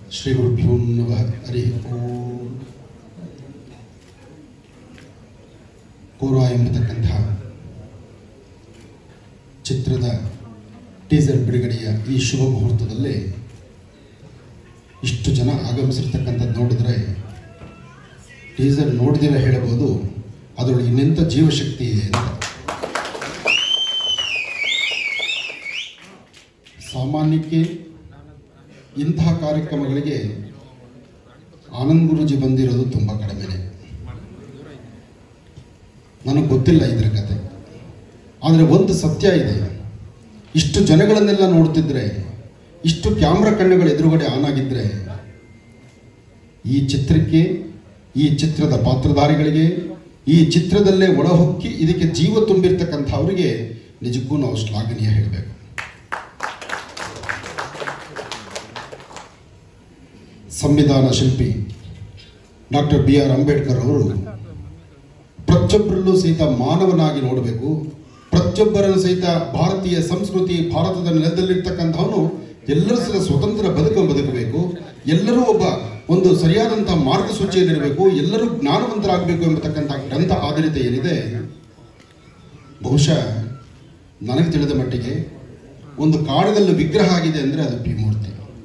ಶ್ರೀ ಗುರುಭ್ಯೋ ನಮಃ. ಹರಿ ಓಂ. ಕೋರಾ ಎಂಬತಕ್ಕಂತಹ ಚಿತ್ರದ ಟೀಸರ್ ಬಿಡುಗಡೆಯ ಈ ಶುಭ ಮುಹೂರ್ತದಲ್ಲಿ ಇಷ್ಟು ಜನ ಆಗಮಿಸಿರ್ತಕ್ಕಂಥದ್ದು ನೋಡಿದರೆ ಟೀಸರ್ ನೋಡಿದಿರ ಹೇಳಬಹುದು ಅದರೊಳಗೆ ಇನ್ನೆಂಥ ಜೀವಶಕ್ತಿ ಇದೆ ಅಂತ. ಸಾಮಾನ್ಯಕ್ಕೆ ಇಂತಹ ಕಾರ್ಯಕ್ರಮಗಳಿಗೆ ಆನಂದ್ ಗುರೂಜಿ ಬಂದಿರೋದು ತುಂಬ ಕಡಿಮೆನೆ. ನನಗೆ ಗೊತ್ತಿಲ್ಲ ಇದರ ಕತೆ, ಆದರೆ ಒಂದು ಸತ್ಯ ಇದೆ. ಇಷ್ಟು ಜನಗಳನ್ನೆಲ್ಲ ನೋಡ್ತಿದ್ರೆ, ಇಷ್ಟು ಕ್ಯಾಮ್ರಾ ಕಣ್ಣುಗಳು ಎದುರುಗಡೆ ಆನ್ ಆಗಿದ್ರೆ, ಈ ಚಿತ್ರಕ್ಕೆ, ಈ ಚಿತ್ರದ ಪಾತ್ರಧಾರಿಗಳಿಗೆ, ಈ ಚಿತ್ರದಲ್ಲೇ ಒಳಹೊಕ್ಕಿ ಇದಕ್ಕೆ ಜೀವ ತುಂಬಿರ್ತಕ್ಕಂಥವ್ರಿಗೆ ನಿಜಕ್ಕೂ ನಾವು ಶ್ಲಾಘನೀಯ ಹೇಳಬೇಕು. ಸಂವಿಧಾನ ಶಿಲ್ಪಿ ಡಾಕ್ಟರ್ BR ಅಂಬೇಡ್ಕರ್ ಅವರು ಪ್ರತಿಯೊಬ್ಬರಲ್ಲೂ ಸಹಿತ ಮಾನವನಾಗಿ ನೋಡಬೇಕು, ಪ್ರತಿಯೊಬ್ಬರನ್ನು ಸಹಿತ ಭಾರತೀಯ ಸಂಸ್ಕೃತಿ, ಭಾರತದ ನೆಲದಲ್ಲಿರ್ತಕ್ಕಂಥವನು ಎಲ್ಲರೂ ಸಹ ಸ್ವತಂತ್ರ ಬದುಕಬೇಕು, ಎಲ್ಲರೂ ಒಂದು ಸರಿಯಾದಂತಹ ಮಾರ್ಗಸೂಚಿಯಲ್ಲಿರಬೇಕು, ಎಲ್ಲರೂ ಜ್ಞಾನವಂತರಾಗಬೇಕು ಎಂಬತಕ್ಕಂಥ ಗ್ರಂಥ ಆಧಾರಿತ ಏನಿದೆ, ಬಹುಶಃ ನನಗೆ ತಿಳಿದ ಮಟ್ಟಿಗೆ ಒಂದು ಕಾಡದಲ್ಲಿ ವಿಗ್ರಹ ಆಗಿದೆ ಅಂದರೆ ಅದು ಪಿ ಮೂರ್ತಿ.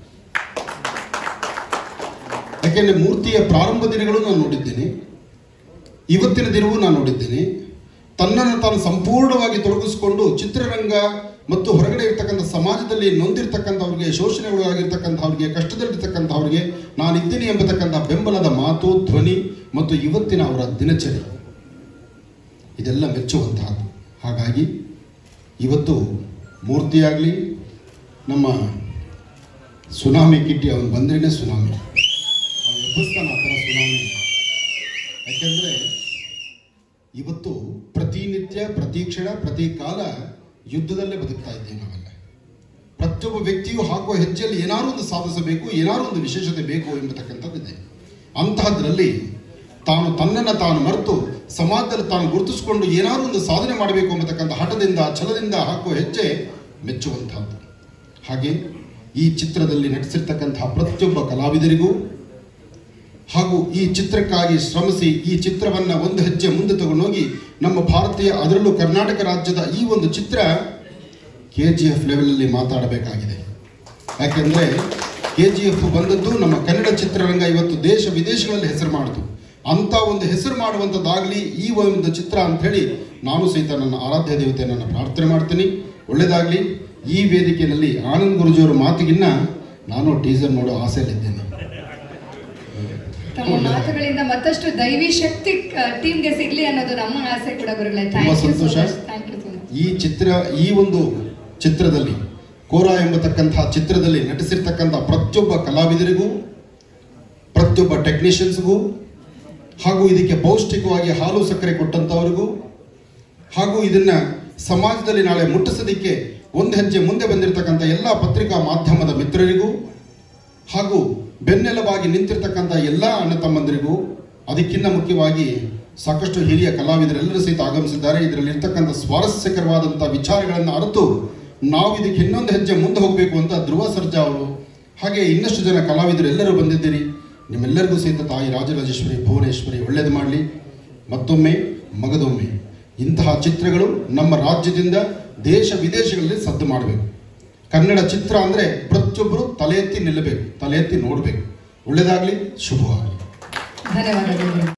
ಯಾಕೆಂದರೆ ಮೂರ್ತಿಯ ಪ್ರಾರಂಭ ದಿನಗಳು ನಾನು ನೋಡಿದ್ದೇನೆ, ಇವತ್ತಿನ ದಿನವೂ ನಾನು ನೋಡಿದ್ದೇನೆ. ತನ್ನನ್ನು ತಾನು ಸಂಪೂರ್ಣವಾಗಿ ತೊಡಗಿಸಿಕೊಂಡು ಚಿತ್ರರಂಗ ಮತ್ತು ಹೊರಗಡೆ ಇರ್ತಕ್ಕಂಥ ಸಮಾಜದಲ್ಲಿ ನೊಂದಿರ್ತಕ್ಕಂಥವ್ರಿಗೆ, ಶೋಷಣೆಗೊಳಗಾಗಿರ್ತಕ್ಕಂಥವ್ರಿಗೆ, ಕಷ್ಟದಲ್ಲಿರ್ತಕ್ಕಂಥವ್ರಿಗೆ ನಾನಿದ್ದೀನಿ ಎಂಬತಕ್ಕಂಥ ಬೆಂಬಲದ ಮಾತು, ಧ್ವನಿ ಮತ್ತು ಇವತ್ತಿನ ಅವರ ದಿನಚರಿ ಇದೆಲ್ಲ ಮೆಚ್ಚುವಂತಹದ್ದು. ಹಾಗಾಗಿ ಇವತ್ತು ಮೂರ್ತಿಯಾಗಲಿ, ನಮ್ಮ ಸುನಾಮಿ ಕಿಟ್ಟಿ ಅವನು ಬಂದ್ರೇ ಸುನಾಮಿ, ಅವನು ಎಬ್ಬಿಸ್ತಾನೆ ಆ ಥರ ಸುನಾಮಿ. ಯಾಕೆಂದರೆ ಇವತ್ತು ಪ್ರತಿನಿತ್ಯ, ಪ್ರತಿ ಕ್ಷಣ, ಪ್ರತಿ ಕಾಲ ಯುದ್ಧದಲ್ಲೇ ಬದುಕ್ತಾ ಇದ್ದೀವಿ ನಾವೆಲ್ಲ. ಪ್ರತಿಯೊಬ್ಬ ವ್ಯಕ್ತಿಯು ಹಾಕುವ ಹೆಜ್ಜೆಯಲ್ಲಿ ಏನಾರು ಒಂದು ಸಾಧಿಸಬೇಕು, ಏನಾರು ಒಂದು ವಿಶೇಷತೆ ಬೇಕು ಎಂಬತಕ್ಕಂಥದ್ದಿದೆ. ಅಂತಹದ್ರಲ್ಲಿ ತನ್ನನ್ನು ತಾನು ಮರೆತು ಸಮಾಜದಲ್ಲಿ ತಾನು ಗುರುತಿಸಿಕೊಂಡು ಏನಾರು ಒಂದು ಸಾಧನೆ ಮಾಡಬೇಕು ಎಂಬತಕ್ಕಂಥ ಹಠದಿಂದ, ಛಲದಿಂದ ಹಾಕುವ ಹೆಜ್ಜೆ ಮೆಚ್ಚುವಂತಹದ್ದು. ಹಾಗೆ ಈ ಚಿತ್ರದಲ್ಲಿ ನಟಿಸಿರ್ತಕ್ಕಂತಹ ಪ್ರತಿಯೊಬ್ಬ ಕಲಾವಿದರಿಗೂ ಹಾಗೂ ಈ ಚಿತ್ರಕ್ಕಾಗಿ ಶ್ರಮಿಸಿ ಈ ಚಿತ್ರವನ್ನು ಒಂದು ಹೆಜ್ಜೆ ಮುಂದೆ ತಗೊಂಡೋಗಿ ನಮ್ಮ ಭಾರತೀಯ, ಅದರಲ್ಲೂ ಕರ್ನಾಟಕ ರಾಜ್ಯದ ಈ ಒಂದು ಚಿತ್ರ KGF ಲೆವೆಲಲ್ಲಿ ಮಾತಾಡಬೇಕಾಗಿದೆ. ಯಾಕೆಂದರೆ KGF ಬಂದದ್ದು ನಮ್ಮ ಕನ್ನಡ ಚಿತ್ರರಂಗ ಇವತ್ತು ದೇಶ ವಿದೇಶಗಳಲ್ಲಿ ಹೆಸರು ಮಾಡಿತು. ಅಂಥ ಒಂದು ಹೆಸರು ಮಾಡುವಂಥದ್ದಾಗಲಿ ಈ ಒಂದು ಚಿತ್ರ ಅಂಥೇಳಿ ನಾನು ಸಹಿತ ನನ್ನ ಆರಾಧ್ಯ ದೇವತೆಯನ್ನು ಪ್ರಾರ್ಥನೆ ಮಾಡ್ತೀನಿ. ಒಳ್ಳೆಯದಾಗಲಿ. ಈ ವೇದಿಕೆಯಲ್ಲಿ ಆನಂದ್ ಗುರೂಜಿಯವರ ಮಾತಿಗಿನ್ನ ನಾನು ಟೀಸರ್ ನೋಡೋ ಆಸೆಯಲ್ಲಿದ್ದೇನೆ. ತಮ್ಮ ಮಾತುಗಳಿಂದ ಮತ್ತಷ್ಟು ದೈವಿ ಶಕ್ತಿ ಟೀಮ್ಗೆ ಸಿಗ್ಲಿ ಅನ್ನೋದು ನಮ್ಮ ಆಸೆ ಕೂಡ ಗುರುಗಳೇ. ತುಂಬಾ ಸಂತೋಷ. ಈ ಒಂದು ಚಿತ್ರದಲ್ಲಿ, ಕೋರಾ ಎಂಬತಕ್ಕಂತಹ ಚಿತ್ರದಲ್ಲಿ ನಟಿಸಿರ್ತಕ್ಕಂಥ ಪ್ರತಿಯೊಬ್ಬ ಕಲಾವಿದರಿಗೂ, ಪ್ರತಿಯೊಬ್ಬ ಟೆಕ್ನಿಷಿಯನ್ಸ್ಗೂ, ಹಾಗೂ ಇದಕ್ಕೆ ಪೌಷ್ಟಿಕವಾಗಿ ಹಾಲು ಸಕ್ಕರೆ ಕೊಟ್ಟಂಥವ್ರಿಗೂ, ಹಾಗೂ ಇದನ್ನ ಸಮಾಜದಲ್ಲಿ ನಾಳೆ ಮುಟ್ಟಿಸೋದಕ್ಕೆ ಒಂದು ಹೆಜ್ಜೆ ಮುಂದೆ ಬಂದಿರತಕ್ಕಂಥ ಎಲ್ಲ ಪತ್ರಿಕಾ ಮಾಧ್ಯಮದ ಮಿತ್ರರಿಗೂ, ಹಾಗೂ ಬೆನ್ನೆಲುಬಾಗಿ ನಿಂತಿರ್ತಕ್ಕಂಥ ಎಲ್ಲ ಅಣ್ಣ ತಮ್ಮಂದರಿಗೂ, ಅದಕ್ಕಿಂತ ಮುಖ್ಯವಾಗಿ ಸಾಕಷ್ಟು ಹಿರಿಯ ಕಲಾವಿದರೆಲ್ಲರೂ ಸಹಿತ ಆಗಮಿಸಿದ್ದಾರೆ. ಇದರಲ್ಲಿ ಇರ್ತಕ್ಕಂಥ ಸ್ವಾರಸ್ಯಕರವಾದಂಥ ವಿಚಾರಗಳನ್ನು ಅರಿತು ನಾವು ಇದಕ್ಕೆ ಇನ್ನೊಂದು ಹೆಜ್ಜೆ ಮುಂದೆ ಹೋಗಬೇಕು ಅಂತ ಧ್ರುವ ಸರ್ಜಾ ಅವರು, ಹಾಗೆ ಇನ್ನಷ್ಟು ಜನ ಕಲಾವಿದರು ಎಲ್ಲರೂ ಬಂದಿದ್ದೀರಿ. ನಿಮ್ಮೆಲ್ಲರಿಗೂ ಸಹಿತ ತಾಯಿ ರಾಜರಾಜೇಶ್ವರಿ ಭುವನೇಶ್ವರಿ ಒಳ್ಳೆಯದು ಮಾಡಲಿ. ಮತ್ತೊಮ್ಮೆ ಮಗದೊಮ್ಮೆ ಇಂತಹ ಚಿತ್ರಗಳು ನಮ್ಮ ರಾಜ್ಯದಿಂದ ದೇಶ ವಿದೇಶಗಳಲ್ಲಿ ಸದ್ದು ಮಾಡಬೇಕು. ಕನ್ನಡ ಚಿತ್ರ ಅಂದರೆ ಪ್ರತಿಯೊಬ್ಬರು ತಲೆ ಎತ್ತಿ ನಿಲ್ಲಬೇಕು, ತಲೆ ಎತ್ತಿ ನೋಡಬೇಕು. ಒಳ್ಳೆಯದಾಗಲಿ, ಶುಭವಾಗಲಿ. ಧನ್ಯವಾದಗಳು.